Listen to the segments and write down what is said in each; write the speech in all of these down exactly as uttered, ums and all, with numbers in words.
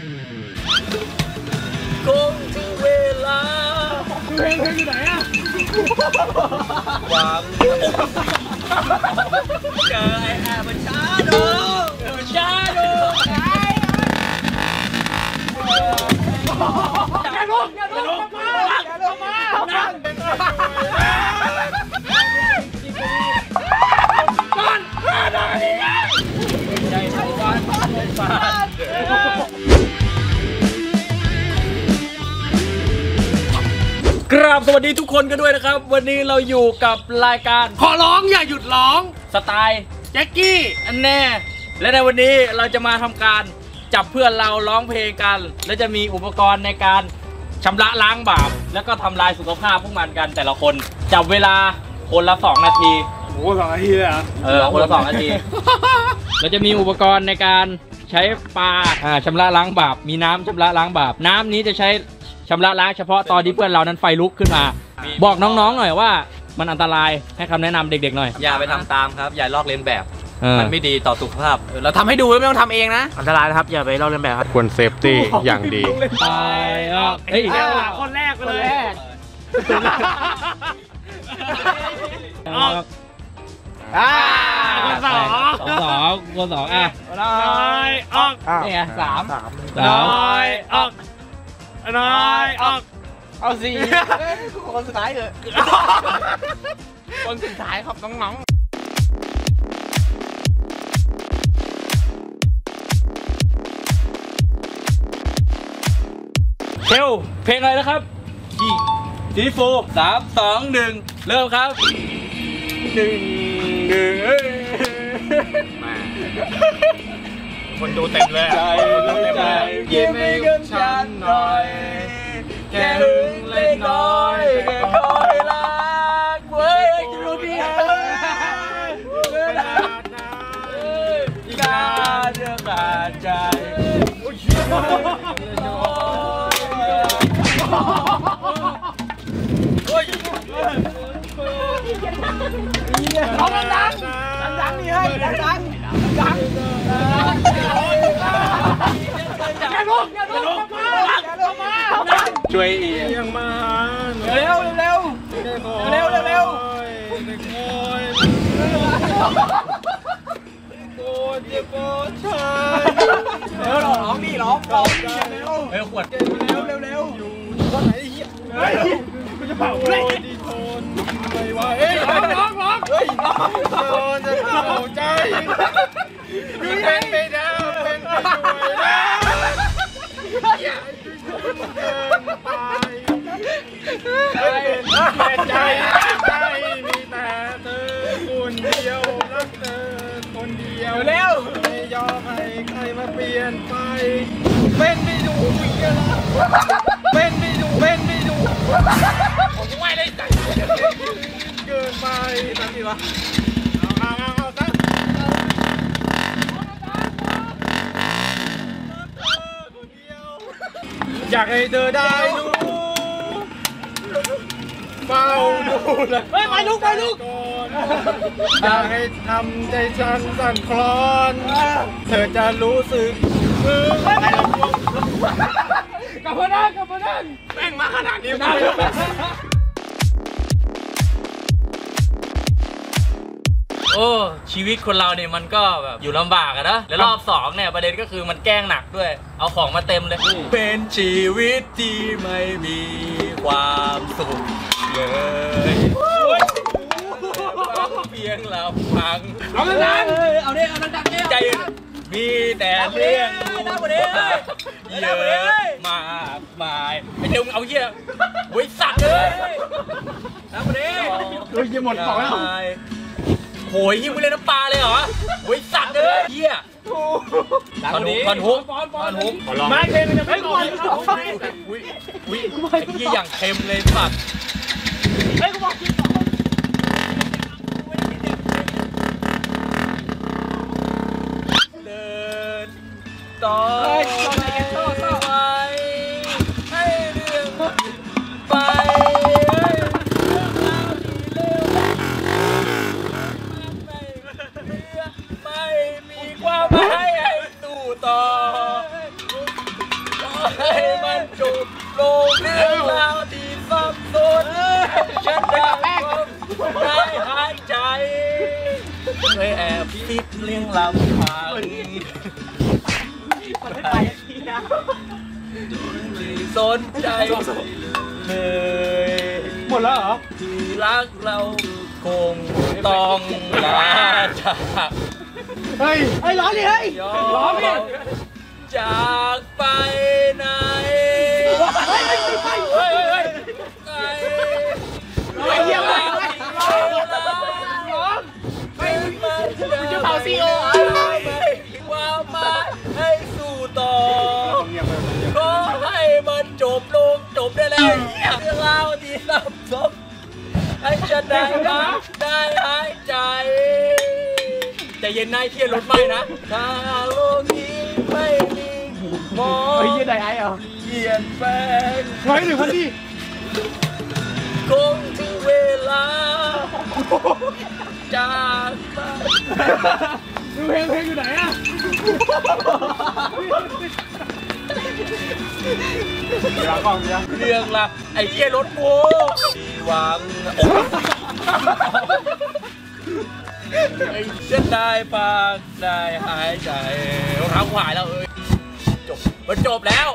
คงถึงเวลาเพลงเพลงอยู่ไหนอะวางเจอไอ้แอบมันช้าดูมันช้าดูอย่าลุกอย่าลุกมาอย่าลุกมานั่งก่อนห้านาทีใจทั้งวันฟาดกราบสวัสดีทุกคนกันด้วยนะครับวันนี้เราอยู่กับรายการขอร้องอย่าหยุดร้องสไตล์แจ็คกี้อันแน่และในวันนี้เราจะมาทำการจับเพื่อนเราร้องเพลงกันและจะมีอุปกรณ์ในการชำระล้างบาปแล้วก็ทำลายสุขภาพพวกมันกันแต่ละคนจับเวลาคนละสองนาทีโอ้สองนาทีเลยอ่ะเออคนละสองนาทีเราจะมีอุปกรณ์ในการใช้ปลาอ่าชำระล้างบาปมีน้ำชำระล้างบาปน้ำนี้จะใช้ชำระล้างเฉพาะตอนที่เพื่อนเรานั้นไฟลุกขึ้นมาบอกน้องๆหน่อยว่ามันอันตรายให้คำแนะนำเด็กๆหน่อยอย่าไปทำตามครับอย่าลอกเลียนแบบมันไม่ดีต่อสุขภาพเราทำให้ดูไม่ต้องทำเองนะอันตรายนะครับอย่าไปลอกเลียนแบบครับควรเซฟตี้อย่างดีไปออกเฮ้ยคนแรกคนแรกออกอ่าคนสองคนสองคนสองอ่ะน้อยออกนี่ไงสามน้อยออกน้อยออกเอาสี่คนสุดท้ายเลยคนสุดท้ายครับน้องๆเทลเพลงอะไรนะครับจีจีโฟสามสองหนึ่งเริ่มครับหนึ่งหนึ่งคนดูเต็มเลยใจใจยิ้มให้กับฉันหน่อยแค่หึงเล็กน้อยแค่คอยรักเว้ยรู้ดีการเดือดขาดใจเอาดังดังดังนี่ให้ดังดังดังอย่าลุกอย่าลุกมาอย่าลุกมาช่วยอีกยังมาเร็วเร็วเร็วเร็วเร็วโอ้ยเจ็บปวดชายเร็วร้องดิร้องร้องเร็วเร็วขวดเร็วเร็วเร็วอยู่คนไหนเหี้ยเฮ้ยมันจะเผาเลยดีทนไม่ไหวเฮ้ยร้องร้องร้องเฮ้ยร้องโดนจะเข้าใจเป็นไปได้เป็นไปด้วยอย่าเกินไปเป็นใจใจมีแต่เธอคนเดียวรักเธอคนเดียวเร็วไม่ยอมให้ใครมาเปลี่ยนไปเป็นไม่ดูเป็นไม่ดูเป็นไม่ดูผมไม่ได้ใจเกินไปตั้งทีวะเอาเอาเอาตั้งอยากให้เธอได้รู้เฝ้าดูเลยเฮ้ยไปลุกไปลุกอยากให้ทำใจฉันสั่นคลอนเธอจะรู้สึกกลับมานั่งกลับมานั่งแม่งมาขนาดนี้นะโอ้ชีวิตคนเราเนี่ยมันก็แบบอยู่ลำบากอะนะแล้วรอบสองเนี่ยประเด็นก็คือมันแกล้งหนักด้วยเอาของมาเต็มเลยเป็นชีวิตที่ไม่มีความสุขเลยเพียงลำพังเอาดังๆเอาเนี่ยเอาดังๆเนี่ยใจมีแต่เรื่องเยอะมากมายไอ้เจ้าเอาเหี้ยวิสัตว์เลยน้ำประเดี๋ยวเฮ้ยยังหมดของแล้วโหยยิ่งไปเล่นน้ำปลาเลยเหรอวิสัตว์เลยเหี้ยตอนนี้ตอนฮุกตอนฮุกไม่เค็มจะไม่ก่อนวิวิไอ้เหี้ยอย่างเค็มเลยสัตว์เฮ้ยกูบอกกินเดินต่อไปให้เรื่องไปไม่มีความหมายให้สู้ต่อให้มันจบลงเรื่องราวที่ซับซ้อนฉันได้ความได้หายใจเคยแอบคิดเลี้ยงลำพังมันไม่ไปทีนะสนใจเลยหมดแล้วเหรอที่รักเราคงต้องลาจากเฮ้ยเฮ้ยร้อนดิเฮ้ยร้อนดิจากไปไหนเฮ้ยเฮ้ยเฮ้ยเฮ้ยไอ้เหี้ยอะไรร้อนไม่มันจะเผาซีโอว่ามาให้สู้ต่อขอให้มันจบลงจบได้แล้วเรื่องราวที่ซับซ้อนให้ฉันได้มาได้หายใจใจเย็นนายเที่ยรถไหมนะถ้าโลกนี้ไม่มีมองเฮ้ยยืดได้ไอ้เหรอเปลี่ยนแปลงไว้หนึ่งพันที่คงถึงเวลาจากไปดูเพลงเพลงอยู่ไหนอะเดี๋ยวกล้องเดี๋ยวเรื่องละไอ้เหี้ยรถกูหวังไอ้ฉันได้พักได้หายใจรองเท้าหายแล้วเอ้ยจบมันจบแล้ว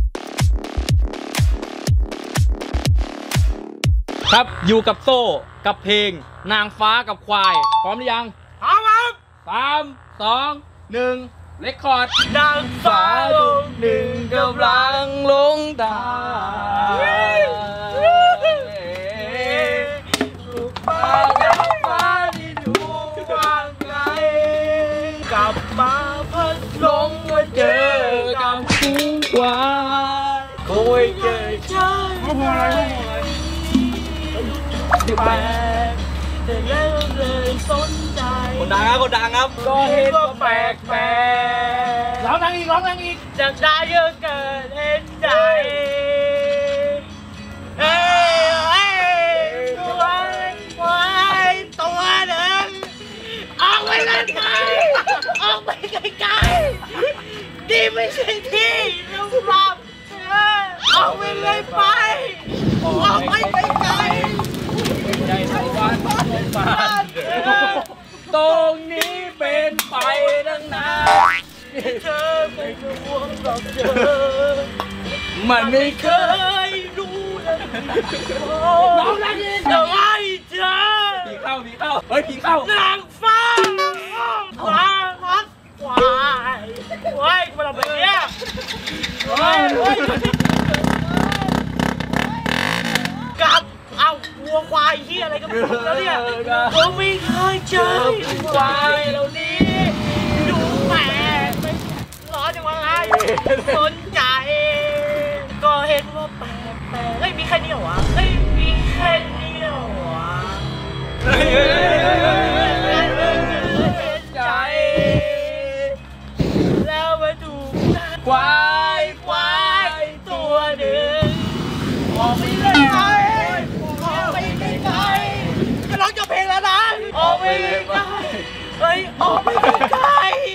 ครับอยู่กับโซ่กับเพลงนางฟ้ากับควายพร้อมหรือยังพร้อมครับสามสองหนึ่งเรคคอร์ดนางฟ้าลงหนึ่งกำลังลงดาวลูกฟ้านางฟ้าที่ดูว่างไกลกลับมาพัดลงมาเจอกับคู่ควายโอ้ยเจอใช่ไม่พออะไรไม่พออะไรแปลกแต่แล้วเลยสนใจคนดังครับคนดังครับก็เห็นว่าแปลกแปลกร้องดังอีกร้องดังอีกจากได้เยอะเกินเห็นใจเฮ้ยเฮ้ยตัวควายตัวหนึ่งออกไปไกลๆออกไปไกลๆนี่ไม่ใช่ที่สำหรับเธอออกไปเลยไปออกไปไกลใจสวรรค์บ้านตรงนี้เป็นไปดังนั้นเธอไม่ห่วงหรอกเธอมันไม่เคยรู้เลยน้องนักยินแต่ว่าเธอผีเข้าผีเข้าเฮ้ยผีเข้านางฟ้าควายควายควายมาทำอะไรเนี่ยควายกับเอาวัวควายที่อะไรก็ไม่รู้แล้วเนี่ยก็ไม่เคยเจอควายเหล่านี้ดูแปลกไม่ร้อนจังวะไงสนใจก็เห็นว่าแปลกแปลกเฮ้ยมีแค่นี้เหรอวะเฮ้ยมีแค่นี้เหรอวะเฮ้ยเห็นใจแล้วมาดูควายควายตัวหนึ่งออกไปเลยจะร้องจบเพลงแล้วนะออกไปเลยเฮ้ยออกไปไกล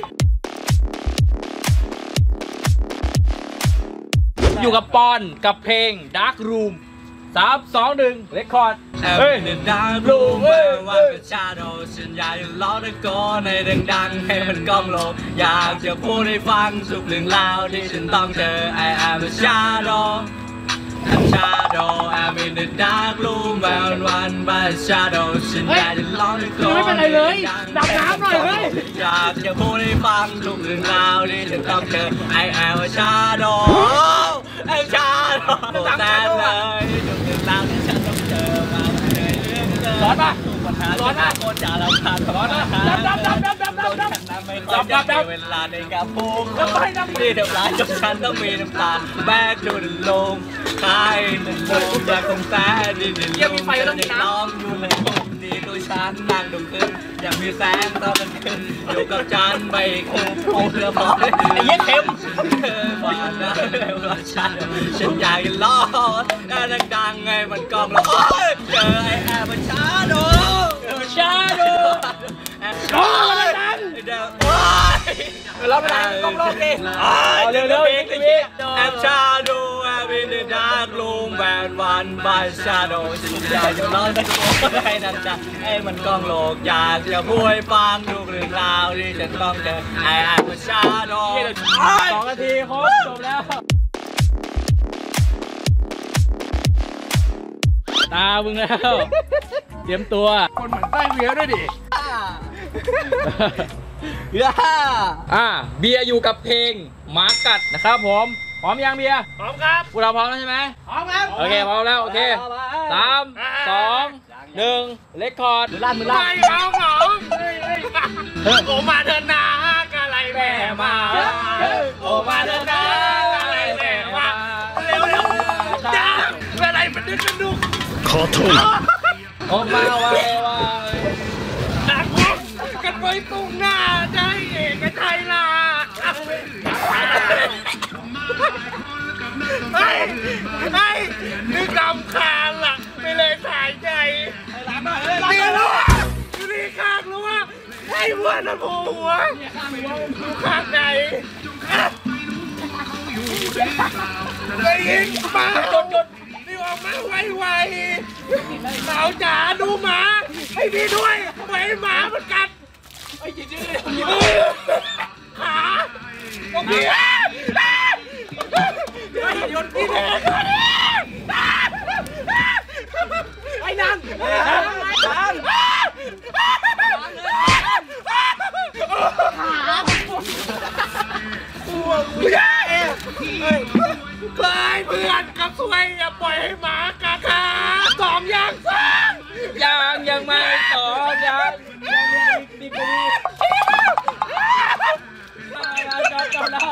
อยู่กับปอนกับเพลง Dark Room สาม สอง หนึ่งเรคคอร์ดเฮ้ย Dark Room ว่าเป็นชาโดฉันอยากจะร้องตะโกนให้ดังๆให้มันก้องลงอยากจะพูดให้ฟังทุกเรื่องราวที่ฉันต้องเจอ I am a shadow I'm shadow I'm in the dark room วันวันบ้าน shadow ฉันอยากจะร้องตะโกนไม่เป็นไรเลยดับน้ำหน่อยเฮ้ยอยากจะพูดให้ฟังทุกเรื่องราวที่ฉันต้องเจอ I am a shadow I'm shadow แต่เลยทุกเรื่องราวที่ฉันต้องเจอมาร้อนปะร้อนปะคนจะรำคาญร้อนปะดับดับดับดับดับดับดับไม่ค่อยจะมีเวลาในการพูดที่เดือดร้อนจนฉันต้องมีน้ำตาแบกดูดลมใครนั่นลมอยากคงแท้ดีดีลมจะได้ร้องอยู่ในผมดีตัวฉันนั่งดูขึ้นอยากมีแสงตอนกลางคืนอยู่กับฉันไม่คืนโอ้เรือพอไอ้เยี่ยเข็มบ้านนะว่าฉันฉันอยากจะร้องดังๆไงมันกองร้องเจอไอ้แอบมันช้าโดชาโดร้องดังเดี๋ยวร้องดังก้องร้องดิเร็วเร็วแอบชาดาร์กลูมแวนวันบายชาโดว์ฉันอยากจะร้องตะโกนให้นั่นจะให้มันกล้องโลกอยากจะพูดให้ฟังทุกเรื่องราวที่ฉันต้องเจอไอ้ไอ้มาชาโดว์สองนาทีครบจบแล้วตามึงแล้วเตรียมตัวคนเหมือนใต้เวียด้วยดิอ่าเบียร์อยู่กับเพลงหมากัดนะครับผมพร้อมยังเบียร์พร้อมครับพวกเราพร้อมแล้วใช่ไหมพร้อมครับโอเคพร้อมแล้วโอเคสามสองหนึ่งเลคคอร์ดลั่นมือลั่นไม่เอาเหงาโอมาเดินนากะไรแม่มาโอมาเดินนากะไรแม่มาเร็วเร็วจ้าอะไรมันดึกมันดุขอโทษออกมาไว้ไว้นักวงกันไว้ตรงหน้าใจเอกชัยล่ะไอ้ไอ้นึกลำคาญล่ะไม่เลยถ่ายใจนี่รู้นี่ข้างรู้ว่าไอ้วัวนั่นโผล่หัวดูข้างในได้ยินมาจนจนนี่ออกมาไวๆสาวจ๋าดูหมาให้พี่ด้วยไว้หมามันกัดไอ้จริงๆขาโอเคยนที่แท้ไอ้นั่นนั่นปลายเพื่อนกับสวยอย่าปล่อยให้หมากัดขาสองอย่างสองยังยังไม่สองยังยังยังดีกว่านี้จบจบแล้ว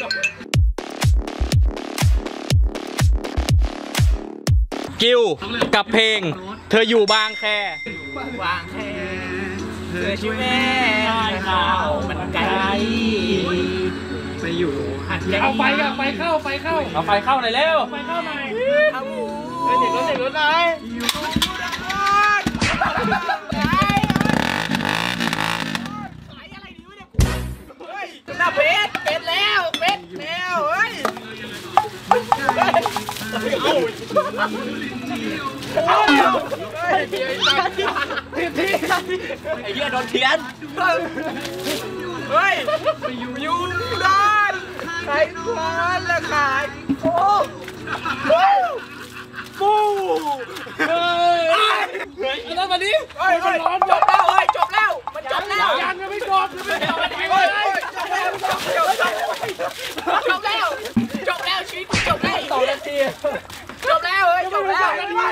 กิวกับเพลงเธออยู่บางแควางแค่เธอชื่อแม่ข้าวมันไก่ไปอยู่หัดใหญ่เอาไฟกับไฟเข้าไฟเข้าเอาไฟเข้าหน่อยเร็วไฟเข้าหน่อยเอาเด็กรถเด็กรถไหนหน้าเป็ดเป็ดแล้วเป็ดแล้วเฮ้ยไอ้เหี้ยโดนเทียนเฮ้ยอยู่ด้านใครนอนและขายโอ้ปูเฮ้ยเฮ้ยแล้ววันนี้เฮ้ยมันร้อนจบแล้วเฮ้ยจบแล้วมันจบแล้วยังไม่จบยังไม่จบเฮ้ยจบแล้วจบจบแล้วจบแล้วชีวิตกูจบแล้วสองนาทีจบแล้วเฮ้ยจบแล้ว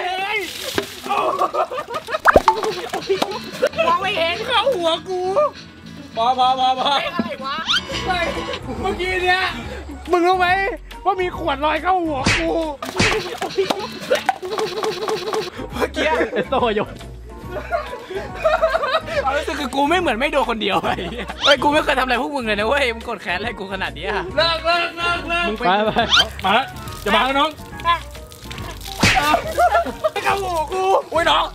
มองไม่เห็นเข้าหัวกูพอพอพอพออะไรวะเมื่อกี้เนี้ยมึงรู้ไหมว่ามีขวดลอยเข้าหัวกูเมื่อกี้โตโยนความรู้สึกคือกูไม่เหมือนไม่โดนคนเดียวไอ้เฮ้ยกูไม่เคยทำอะไรพวกมึงเลยนะเว้ยมึงกดแค้นอะไรกูขนาดนี้อะเลิกเลิกเลิกเลิกไปไปมาแล้วจะมาแล้วน้องไม่เข้าหัวกูโอ้ยน้อง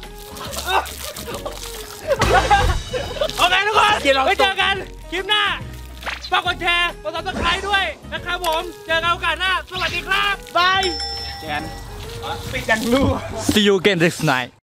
โอเคทุกคนไว้เจอกันคลิปหน้าฝากกดแชร์กดซับสไครต์ด้วยนะครับผมเจอกันโอกาสหน้าสวัสดีครับบายเจอกัน See you again next night